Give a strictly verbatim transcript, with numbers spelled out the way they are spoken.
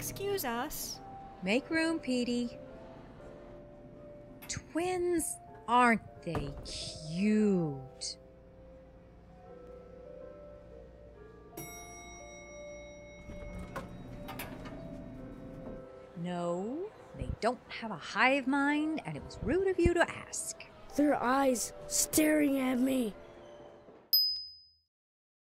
Excuse us. Make room, Petey. Twins, aren't they cute? No, they don't have a hive mind, and it was rude of you to ask. Their eyes staring at me.